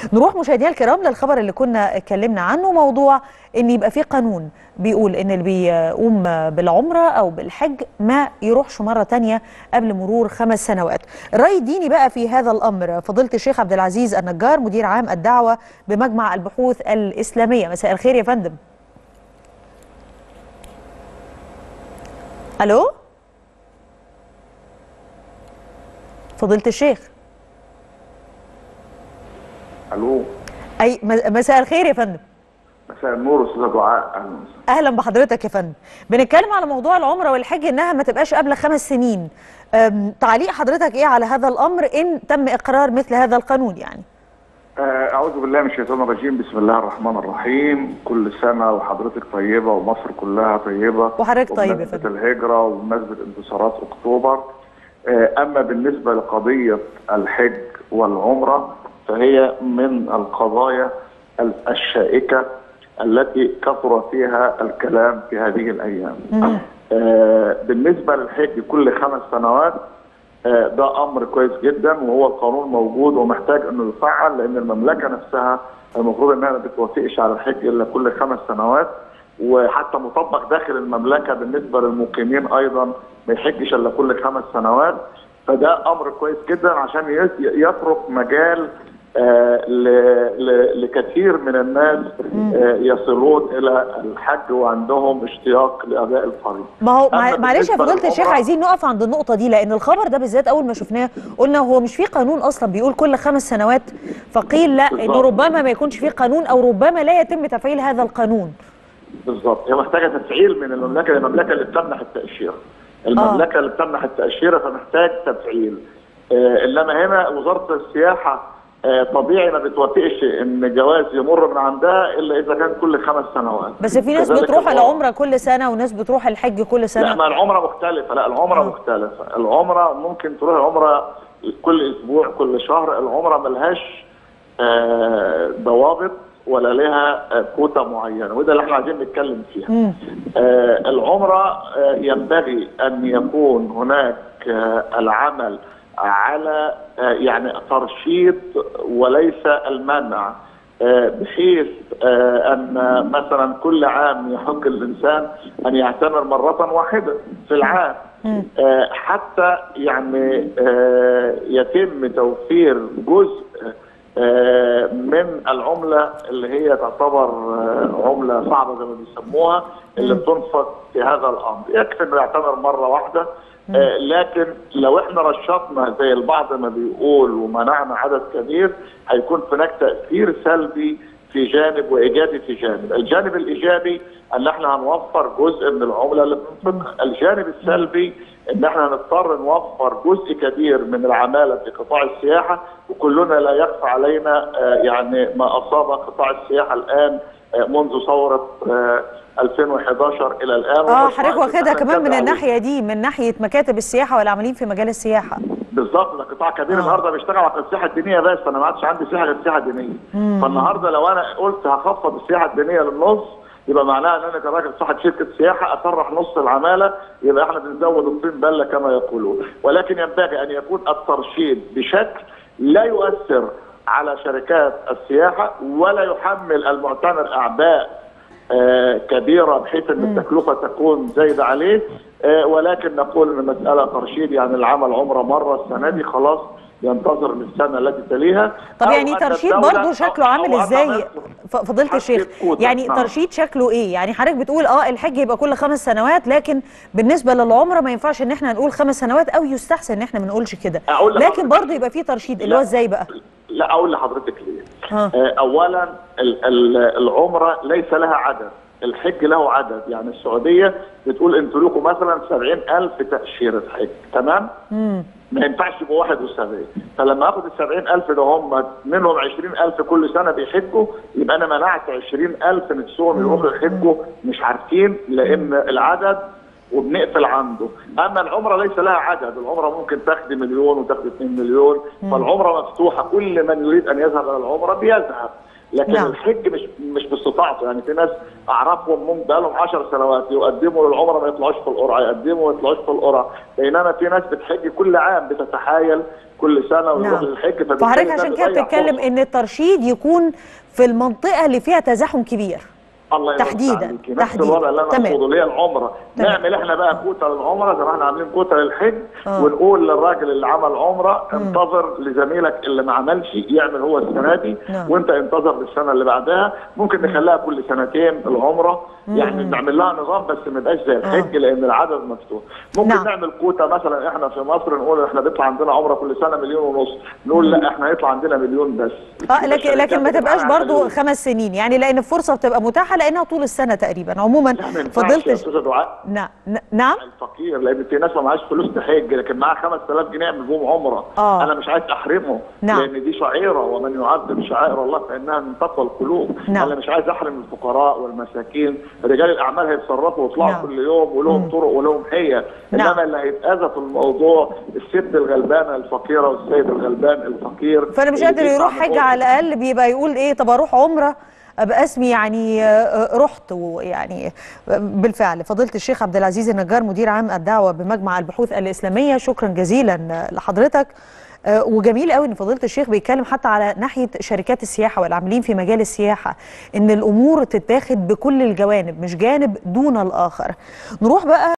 نروح مشاهدينا الكرام للخبر اللي كنا اتكلمنا عنه، موضوع ان يبقى في قانون بيقول ان اللي بيقوم بالعمره او بالحج ما يروحش مره تانية قبل مرور 5 سنوات. الراي الديني بقى في هذا الامر فضيله الشيخ عبد العزيز النجار مدير عام الدعوه بمجمع البحوث الاسلاميه. مساء الخير يا فندم. الو فضيله الشيخ. الو. اي مساء الخير يا فندم. مساء النور استاذه دعاء. اهلا بحضرتك يا فندم. بنتكلم على موضوع العمره والحج انها ما تبقاش قبل 5 سنين. تعليق حضرتك ايه على هذا الامر ان تم اقرار مثل هذا القانون يعني؟ اعوذ بالله من الشيطان الرجيم. بسم الله الرحمن الرحيم. كل سنه وحضرتك طيبه ومصر كلها طيبه وحضرتك طيب يا فندم. وبمناسبه الهجره وبمناسبه انتصارات اكتوبر. اما بالنسبه لقضيه الحج والعمره فهي من القضايا الشائكه التي كثر فيها الكلام في هذه الايام. بالنسبه للحج كل 5 سنوات ده امر كويس جدا، وهو القانون موجود ومحتاج انه يفعل، لان المملكه نفسها المفروض انها ما بتوافقش على الحج الا كل 5 سنوات، وحتى مطبق داخل المملكه بالنسبه للمقيمين ايضا ما يحجش الا كل 5 سنوات. فده امر كويس جدا عشان يترك مجال لكثير من الناس يصلون الى الحج وعندهم اشتياق لاداء الفريضه. ما هو معلش يا فضيله الشيخ، عايزين نقف عند النقطه دي، لان الخبر ده بالذات اول ما شفناه قلنا هو مش في قانون اصلا بيقول كل 5 سنوات، فقيل لا انه ربما ما يكونش في قانون او ربما لا يتم تفعيل هذا القانون. بالظبط، هي محتاجه تفعيل من المملكه، المملكه اللي بتمنح التاشيره. المملكه اللي بتمنح التاشيره فمحتاج تفعيل. انما هنا وزاره السياحه طبيعي ما بتوافقش ان جواز يمر من عندها الا اذا كان كل 5 سنوات. بس في ناس بتروح العمره كل سنه وناس بتروح الحج كل سنه. لا، ما العمره مختلفه. لا، العمره مختلفه. العمره ممكن تروح العمره كل اسبوع كل شهر. العمره ملهاش ضوابط ولا لها كوتا معينه، وده اللي احنا عايزين نتكلم فيها. العمره ينبغي ان يكون هناك العمل على يعني ترشيد وليس المنع، بحيث ان مثلا كل عام يحق الانسان ان يعتمر مره واحده في العام، حتى يعني يتم توفير جزء من العمله اللي هي تعتبر عمله صعبه زي ما بيسموها، اللي بتنفق في هذا الامر. يكفي انه يعتمر مره واحده. لكن لو احنا رشطنا زي البعض ما بيقول ومنعنا عدد كبير، هيكون هناك تأثير سلبي في جانب وايجابي في جانب. الجانب الايجابي ان احنا هنوفر جزء من العمله اللي بننفقها، الجانب السلبي ان احنا هنضطر نوفر جزء كبير من العماله في قطاع السياحه، وكلنا لا يخفى علينا يعني ما اصاب قطاع السياحه الان منذ ثوره 2011 الى الان. حضرتك واخدها كمان من الناحيه دي، من ناحيه مكاتب السياحه والعاملين في مجال السياحه. بالظبط، ده قطاع كبير النهارده بيشتغل على السياحه الدينيه بس، انا ما عادش عندي سياحه غير السياحه الدينيه. فالنهارده لو انا قلت هخفض السياحه الدينيه للنص، يبقى معناها ان انا كراجل صاحب شركه سياحه اسرح نص العماله، يبقى احنا بنزود الطين بله كما يقولون. ولكن ينبغي ان يكون الترشيد بشكل لا يؤثر على شركات السياحه ولا يحمل المعتمر اعباء كبيره بحيث ان التكلفه تكون زايده عليه، ولكن نقول ان المساله ترشيد، يعني العمل عمره مره السنه دي خلاص ينتظر للسنه التي تليها. طب يعني ترشيد برضه شكله عامل ازاي فضيله الشيخ؟ يعني ترشيد شكله ايه؟ يعني حضرتك بتقول الحج يبقى كل 5 سنوات، لكن بالنسبه للعمره ما ينفعش ان احنا نقول 5 سنوات، او يستحسن ان احنا ما نقولش كده، لكن برضه يبقى في ترشيد اللي هو ازاي بقى؟ لا، اقول لحضرتك ليه. اولا العمره ليس لها عدد، الحج له عدد. يعني السعوديه بتقول انتوا لكم مثلا 70,000 تاشيره حج، تمام؟ ما ينفعش يبقوا 71. فلما اخد ال 70,000 ده هم منهم 20,000 كل سنه بيحجوا، يبقى انا منعت 20,000 نفسهم يروحوا يحجوا مش عارفين، لان العدد وبنقفل عنده. اما العمره ليس لها عدد، العمره ممكن تاخد مليون وتاخد 2 مليون، فالعمره مفتوحه، كل من يريد ان يذهب الى العمره بيذهب. لكن الحج مش باستطاعته. يعني في ناس اعرفهم ممكن بقى لهم 10 سنوات يقدموا للعمره ما يطلعوش في القرعه، يقدموا ما يطلعوش في القرعه، بينما في ناس بتحج كل عام، بتتحايل كل سنه ويروح للحج. فحضرتك عشان كده بتتكلم ان الترشيد يكون في المنطقه اللي فيها تزاحم كبير. الله يرضى تحديدا نفس الوضع اللي انا اقصده اللي هي العمره. نعمل احنا بقى كوتا للعمره زي ما احنا عاملين كوتا للحج، ونقول للراجل اللي عمل عمره انتظر لزميلك اللي ما عملش يعمل هو السنه دي، وانت انتظر للسنه اللي بعدها. ممكن نخليها كل سنتين العمره، يعني نعمل لها نظام بس ما يبقاش زي الحج لان العدد مفتوح. ممكن نعمل كوتا مثلا احنا في مصر نقول احنا بيطلع عندنا عمره كل سنه 1.5 مليون، نقول لا احنا هيطلع عندنا 1 مليون بس. لكن ما تبقاش برضو 5 سنين، يعني لان الفرصه بتبقى متاحه لانها طول السنه تقريبا. عموما فضلت دعاء نعم الفقير، لان في ناس ما معهاش فلوس تحج لكن معاه 5000 جنيه يعمل بهم عمره. انا مش عايز احرمه لان دي شعيره، ومن يعظم شعائر الله فانها من تقوى القلوب. انا مش عايز احرم الفقراء والمساكين. رجال الاعمال هيتصرفوا ويطلعوا كل يوم ولهم طرق ولهم حيل، انما اللي هيتاذى في الموضوع الست الغلبانه الفقيره والسيد الغلبان الفقير. فانا مش قادر يروح حج، على الاقل بيبقى يقول ايه، طب اروح عمره ابقى اسمي يعني رحت. ويعني بالفعل فضيله الشيخ عبد العزيز النجار مدير عام الدعوه بمجمع البحوث الاسلاميه، شكرا جزيلا لحضرتك. وجميل قوي ان فضيله الشيخ بيتكلم حتى على ناحيه شركات السياحه والعاملين في مجال السياحه، ان الامور تتاخد بكل الجوانب مش جانب دون الاخر. نروح بقى